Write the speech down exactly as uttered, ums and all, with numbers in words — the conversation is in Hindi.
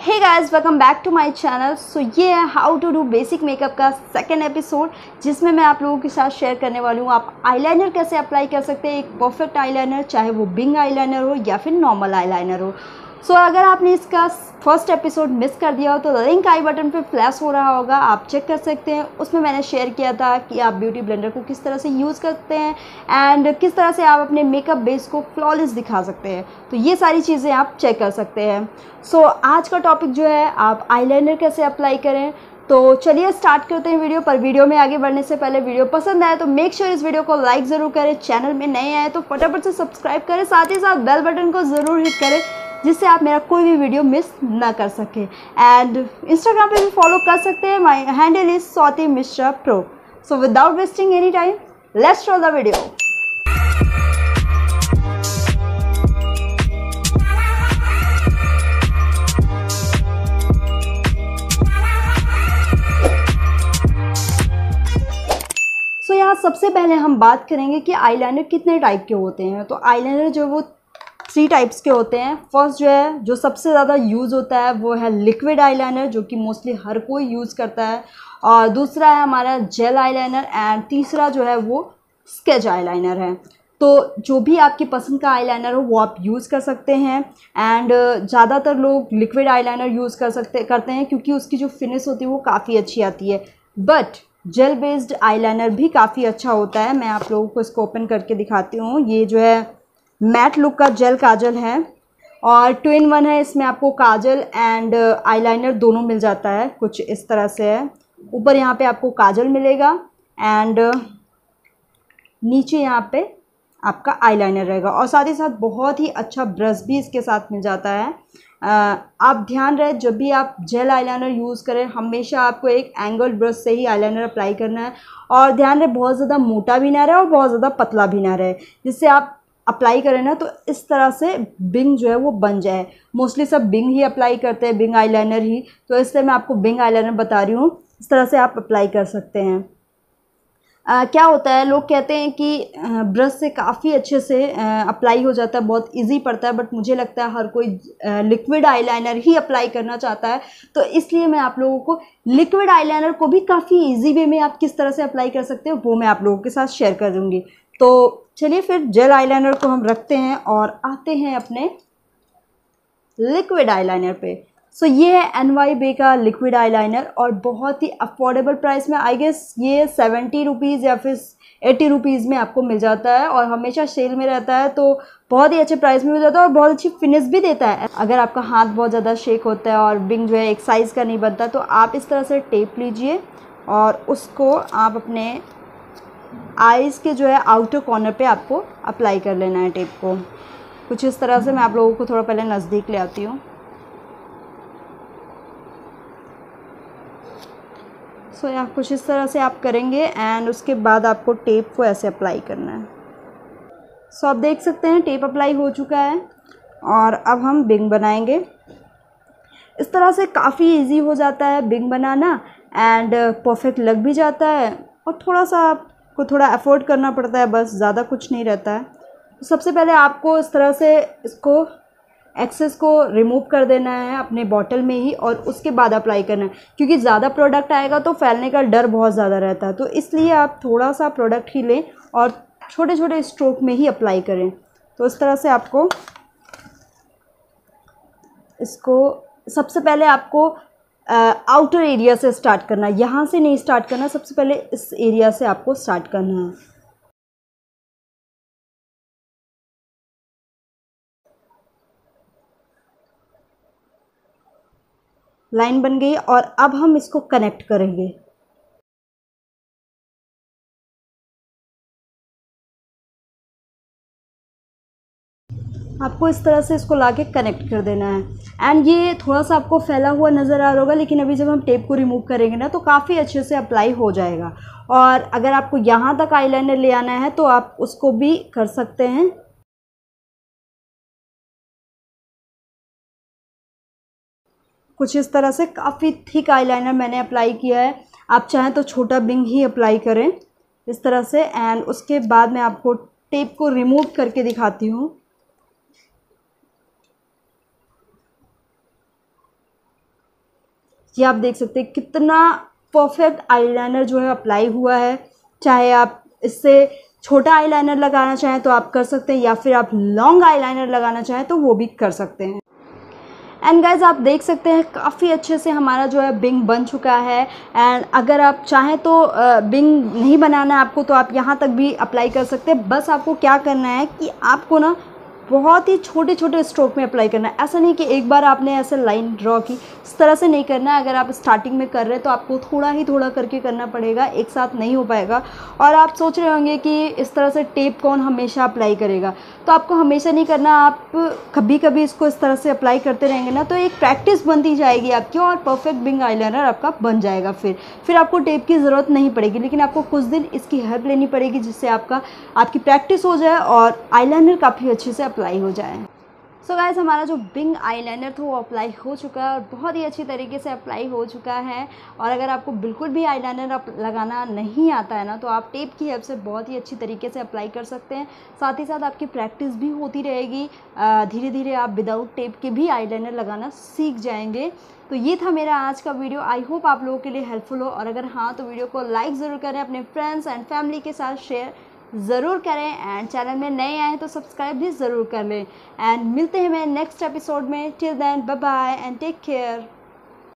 Hey guys, welcome back to my channel. So ये है how to do basic makeup का सेकंड एपिसोड, जिसमें मैं आप लोगों के साथ शेयर करने वाली हूँ आप आईलाइनर कैसे अप्लाई कर सकते हैं, एक परफेक्ट आईलाइनर, चाहे वो बिंग आईलाइनर हो या फिर नॉर्मल आईलाइनर हो। सो so, अगर आपने इसका फर्स्ट एपिसोड मिस कर दिया हो तो लिंक आई बटन पे फ्लैश हो रहा होगा, आप चेक कर सकते हैं। उसमें मैंने शेयर किया था कि आप ब्यूटी ब्लेंडर को किस तरह से यूज़ करते हैं एंड किस तरह से आप अपने मेकअप बेस को फ्लॉलेस दिखा सकते हैं। तो ये सारी चीज़ें आप चेक कर सकते हैं। सो so, आज का टॉपिक जो है आप आईलाइनर कैसे अप्लाई करें। तो चलिए स्टार्ट करते हैं वीडियो। पर वीडियो में आगे बढ़ने से पहले वीडियो पसंद आए तो मेक श्योर इस वीडियो को लाइक ज़रूर करें, चैनल में नए आए तो फटाफट से सब्सक्राइब करें, साथ ही साथ बेल बटन को ज़रूर हिट करें जिससे आप मेरा कोई भी वीडियो मिस ना कर सकें। एंड इंस्टाग्राम पे भी फॉलो कर सकते हैं, my handle is Swati Mishra pro. So without wasting any time let's show the video. So यहाँ सबसे पहले हम बात करेंगे कि आईलाइनर कितने टाइप के होते हैं। तो आईलाइनर जो वो थ्री टाइप्स के होते हैं। फर्स्ट जो है जो सबसे ज़्यादा यूज़ होता है वो है लिक्विड आईलाइनर, जो कि मोस्टली हर कोई यूज़ करता है। और दूसरा है हमारा जेल आईलाइनर एंड तीसरा जो है वो स्केच आईलाइनर है। तो जो भी आपकी पसंद का आईलाइनर हो वो आप यूज़ कर सकते हैं। एंड ज़्यादातर लोग लिक्विड आईलाइनर यूज़ कर सकते करते हैं क्योंकि उसकी जो फिनिश होती है वो काफ़ी अच्छी आती है। बट जेल बेस्ड आईलाइनर भी काफ़ी अच्छा होता है। मैं आप लोगों को इसको ओपन करके दिखाती हूँ। ये जो है मैट लुक का जेल काजल है और टू इन वन है। इसमें आपको काजल एंड आईलाइनर दोनों मिल जाता है। कुछ इस तरह से है। ऊपर यहाँ पे आपको काजल मिलेगा एंड नीचे यहाँ पे आपका आईलाइनर रहेगा और साथ ही साथ बहुत ही अच्छा ब्रश भी इसके साथ मिल जाता है। आ, आप ध्यान रहे जब भी आप जेल आईलाइनर यूज़ करें हमेशा आपको एक एंगल ब्रश से ही आईलाइनर अप्लाई करना है। और ध्यान रहे बहुत ज़्यादा मोटा भी ना रहे और बहुत ज़्यादा पतला भी ना रहे, जिससे आप अप्लाई करें ना तो इस तरह से बिंग जो है वो बन जाए। मोस्टली सब बिंग ही अप्लाई करते हैं, बिंग आईलाइनर ही, तो इसलिए मैं आपको बिंग आईलाइनर बता रही हूँ। इस तरह से आप अप्लाई कर सकते हैं। आ, क्या होता है लोग कहते हैं कि ब्रश से काफ़ी अच्छे से अप्लाई हो जाता है, बहुत इजी पड़ता है, बट मुझे लगता है हर कोई लिक्विड आईलाइनर ही अप्लाई करना चाहता है। तो इसलिए मैं आप लोगों को लिक्विड आईलाइनर को भी काफ़ी इजी वे में आप किस तरह से अप्लाई कर सकते हैं वो मैं आप लोगों के साथ शेयर कर दूँगी। तो चलिए फिर जेल आईलाइनर को हम रखते हैं और आते हैं अपने लिक्विड आईलाइनर पे। सो so, ये है एन वाई बे का लिक्विड आईलाइनर और बहुत ही अफोर्डेबल प्राइस में, आई गेस ये सेवेंटी रुपीज़ या फिर एटी रुपीज़ में आपको मिल जाता है और हमेशा सेल में रहता है। तो बहुत ही अच्छे प्राइस में मिल जाता है और बहुत अच्छी फिनिश भी देता है। अगर आपका हाथ बहुत ज़्यादा शेक होता है और बिंग जो है एक साइज़ का नहीं बनता तो आप इस तरह से टेप लीजिए और उसको आप अपने आईज़ के जो है आउटर कॉर्नर पे आपको अप्लाई कर लेना है टेप को। कुछ इस तरह से मैं आप लोगों को थोड़ा पहले नज़दीक ले आती हूँ। सो so, यहाँ कुछ इस तरह से आप करेंगे एंड उसके बाद आपको टेप को ऐसे अप्लाई करना है। सो so, आप देख सकते हैं टेप अप्लाई हो चुका है और अब हम बिंग बनाएंगे। इस तरह से काफ़ी इजी हो जाता है बिंग बनाना एंड परफेक्ट लग भी जाता है और थोड़ा सा आपको थोड़ा एफर्ट करना पड़ता है, बस ज़्यादा कुछ नहीं रहता है। तो सबसे पहले आपको इस तरह से इसको एक्सेस को रिमूव कर देना है अपने बॉटल में ही और उसके बाद अप्लाई करना है, क्योंकि ज़्यादा प्रोडक्ट आएगा तो फैलने का डर बहुत ज़्यादा रहता है। तो इसलिए आप थोड़ा सा प्रोडक्ट ही लें और छोटे छोटे स्ट्रोक में ही अप्लाई करें। तो इस तरह से आपको इसको सबसे पहले आपको आउटर एरिया से स्टार्ट करना है, यहाँ से नहीं स्टार्ट करना, सबसे पहले इस एरिया से आपको स्टार्ट करना है। लाइन बन गई और अब हम इसको कनेक्ट करेंगे। आपको इस तरह से इसको लाके कनेक्ट कर देना है एंड ये थोड़ा सा आपको फैला हुआ नज़र आ रहा होगा, लेकिन अभी जब हम टेप को रिमूव करेंगे ना तो काफ़ी अच्छे से अप्लाई हो जाएगा। और अगर आपको यहाँ तक आईलाइनर ले आना है तो आप उसको भी कर सकते हैं। कुछ इस तरह से काफ़ी थिक आईलाइनर मैंने अप्लाई किया है। आप चाहें तो छोटा बिंग ही अप्लाई करें इस तरह से एंड उसके बाद मैं आपको टेप को रिमूव करके दिखाती हूँ। ये आप देख सकते हैं कितना परफेक्ट आईलाइनर जो है अप्लाई हुआ है। चाहे आप इससे छोटा आईलाइनर लगाना चाहें तो आप कर सकते हैं, या फिर आप लॉन्ग आईलाइनर लगाना चाहें तो वो भी कर सकते हैं। एंड गाइज आप देख सकते हैं काफ़ी अच्छे से हमारा जो है बिंग बन चुका है। एंड अगर आप चाहें तो बिंग नहीं बनाना है आपको, तो आप यहाँ तक भी अप्लाई कर सकते हैं। बस आपको क्या करना है कि आपको ना बहुत ही छोटे छोटे स्ट्रोक में अप्लाई करना है। ऐसा नहीं कि एक बार आपने ऐसे लाइन ड्रॉ की, इस तरह से नहीं करना है। अगर आप स्टार्टिंग में कर रहे हैं तो आपको थोड़ा ही थोड़ा करके करना पड़ेगा, एक साथ नहीं हो पाएगा। और आप सोच रहे होंगे कि इस तरह से टेप कौन हमेशा अप्लाई करेगा, तो आपको हमेशा नहीं करना। आप कभी कभी इसको इस तरह से अप्लाई करते रहेंगे ना, तो एक प्रैक्टिस बनती जाएगी आपकी और परफेक्ट बिंग आईलाइनर आपका बन जाएगा। फिर फिर आपको टेप की ज़रूरत नहीं पड़ेगी, लेकिन आपको कुछ दिन इसकी हेल्प लेनी पड़ेगी, जिससे आपका आपकी प्रैक्टिस हो जाए और आईलाइनर काफ़ी अच्छे से अप्लाई हो जाए। सो so गाइस, हमारा जो बिंग आईलाइनर था वो अप्लाई हो चुका है और बहुत ही अच्छी तरीके से अप्लाई हो चुका है। और अगर आपको बिल्कुल भी आईलाइनर लगाना नहीं आता है ना, तो आप टेप की हेल्प से बहुत ही अच्छी तरीके से अप्लाई कर सकते हैं। साथ ही साथ आपकी प्रैक्टिस भी होती रहेगी, धीरे धीरे आप विदाउट टेप के भी आईलाइनर लगाना सीख जाएंगे। तो ये था मेरा आज का वीडियो। आई होप आप लोगों के लिए हेल्पफुल हो, और अगर हाँ तो वीडियो को लाइक ज़रूर करें, अपने फ्रेंड्स एंड फैमिली के साथ शेयर ज़रूर करें, एंड चैनल में नए आए तो सब्सक्राइब भी ज़रूर कर लें। एंड मिलते हैं मैं नेक्स्ट एपिसोड में। Till then bye bye and take care.